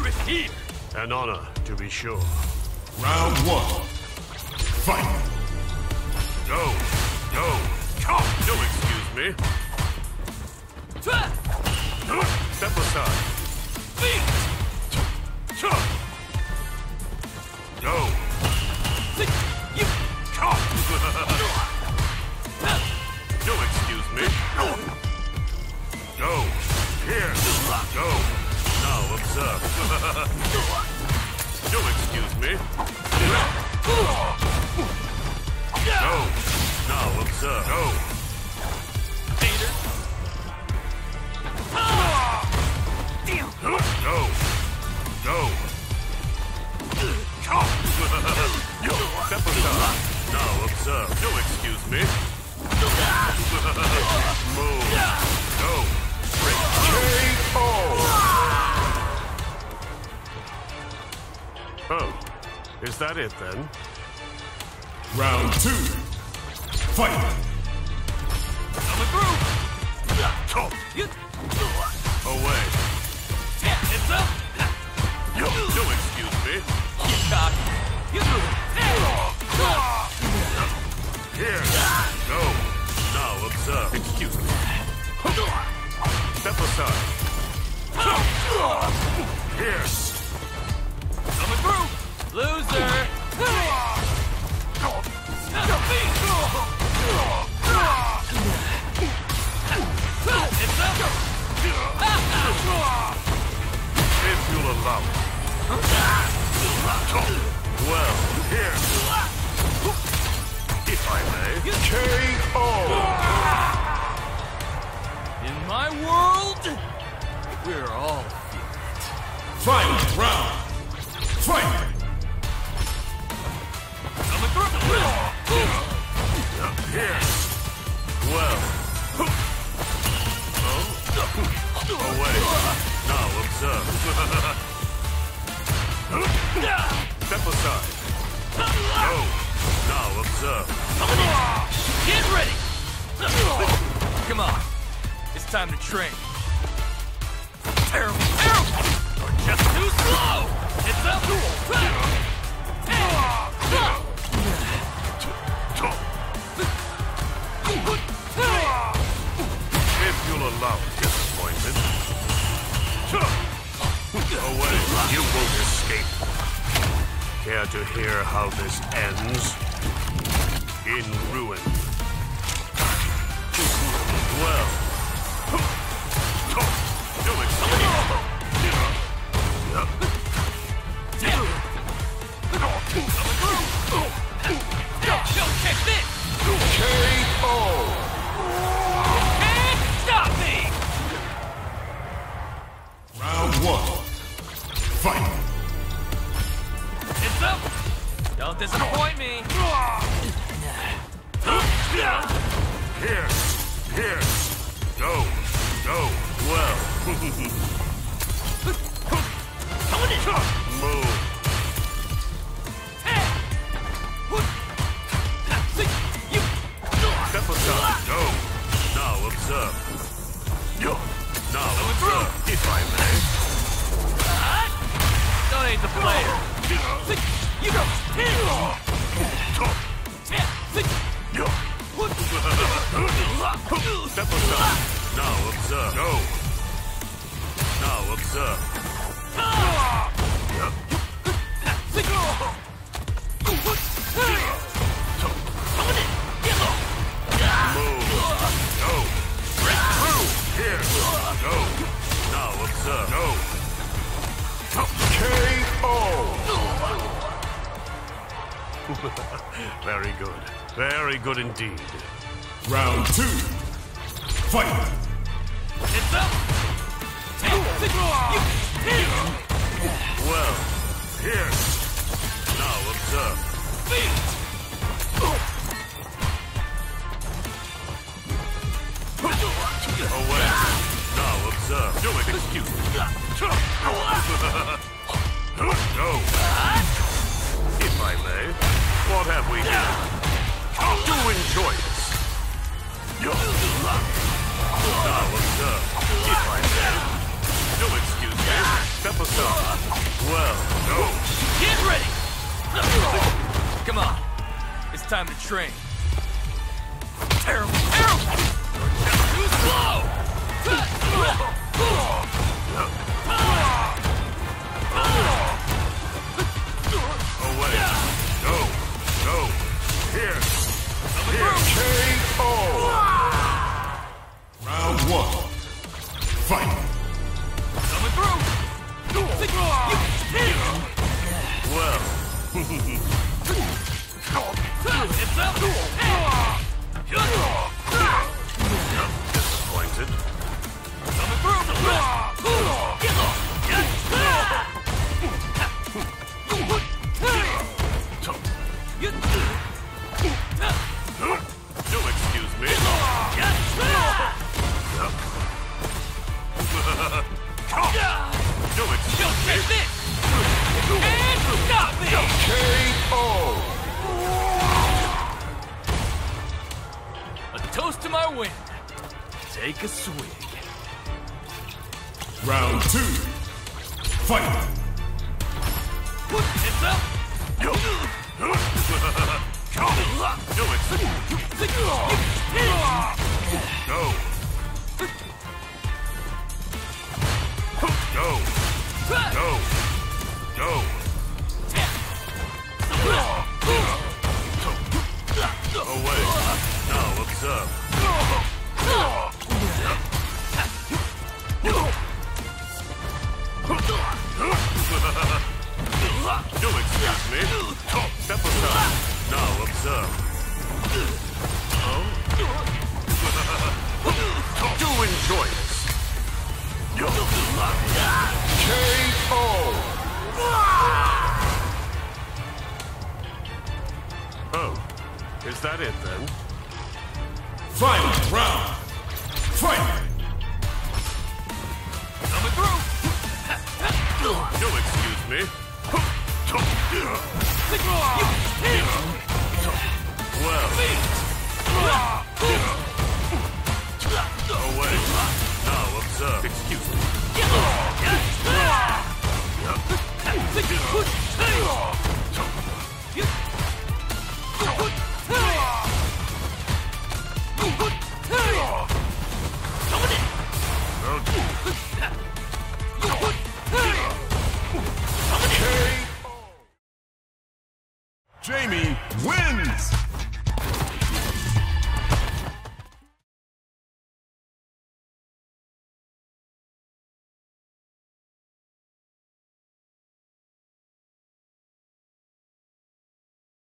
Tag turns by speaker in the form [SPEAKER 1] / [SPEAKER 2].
[SPEAKER 1] it here.
[SPEAKER 2] An honor, to be sure.
[SPEAKER 3] Round one. Fight.
[SPEAKER 2] Go. Go. Don't excuse me. Step aside. Go. Don't excuse me. Go. Here. Go. Now observe. Don't excuse me. Go. Now observe. Go.
[SPEAKER 1] Peter.
[SPEAKER 2] Go. Go. Step aside. Now observe. Don't excuse me. Move. Go.
[SPEAKER 3] KO.
[SPEAKER 2] Oh, is that it then?
[SPEAKER 3] Round two. Fight.
[SPEAKER 1] Coming through.
[SPEAKER 2] Away.
[SPEAKER 1] It's up.
[SPEAKER 2] Don't excuse me.
[SPEAKER 1] Cock.
[SPEAKER 2] Here. Go. Now observe. Excuse me. Step aside. Here.
[SPEAKER 1] Coming through. Loser. It's up.
[SPEAKER 2] If you'll allow it. Well, here. If I may.
[SPEAKER 3] KO.
[SPEAKER 1] In my world, we're all
[SPEAKER 3] Final round. Fight.
[SPEAKER 1] coming through.
[SPEAKER 2] Here. Well. Away. Now observe. Step aside. Go. Now observe.
[SPEAKER 1] Get ready. Come on. It's time to train. Terrible, terrible. You're just too slow. It's up.
[SPEAKER 2] If you'll allow it, disappointed. Away. You won't escape. Care to hear how this ends? In ruin. Well. Don't explain.
[SPEAKER 1] Don't check this.
[SPEAKER 3] KO.
[SPEAKER 1] Can't stop me.
[SPEAKER 3] Round one. Fight.
[SPEAKER 1] It's up. Don't disappoint me.
[SPEAKER 2] Here. Here. Go. Go. Well. Move. Step aside. Go. Now observe. Now observe, if I may.
[SPEAKER 1] Don't hate the player. You go.
[SPEAKER 2] Step aside. Now observe. Go. Now observe. Move. Go. Break through. Here. Go. Now observe. Go.
[SPEAKER 3] KO.
[SPEAKER 2] Very good. Very good indeed.
[SPEAKER 3] Round two. Fight.
[SPEAKER 1] It's up.
[SPEAKER 2] Well, here. Now observe. Away. Now observe. Don't excuse me. Go. If I may. What have we here? Do enjoy this. Now observe. If I may. Don't excuse me. Step Well, no.
[SPEAKER 1] Get ready! Come on. It's time to train. Terrible, terrible! You're just too slow!
[SPEAKER 2] Away. Go. Go. Here. Here. KO.
[SPEAKER 3] Round 1. Fight.
[SPEAKER 1] Coming through!
[SPEAKER 2] Well.
[SPEAKER 1] It's up!
[SPEAKER 2] Disappointed.
[SPEAKER 1] Coming through!
[SPEAKER 2] You'll excuse me. You'll excuse me.
[SPEAKER 1] Take this! And stop me!
[SPEAKER 3] KO.
[SPEAKER 1] A toast to my win. Take a swig.
[SPEAKER 3] Round 2. Fight.
[SPEAKER 1] It's up!
[SPEAKER 2] You'll excuse me. Go. Go. Go. Go. Away. Now observe. You'll excuse me. Step aside. Now observe. Do enjoy this.
[SPEAKER 3] KO.
[SPEAKER 2] Oh, is that it then?
[SPEAKER 3] Final round. Fight.
[SPEAKER 1] Coming through!
[SPEAKER 2] You'll excuse me. Well. Away. Now observe. Excuse me.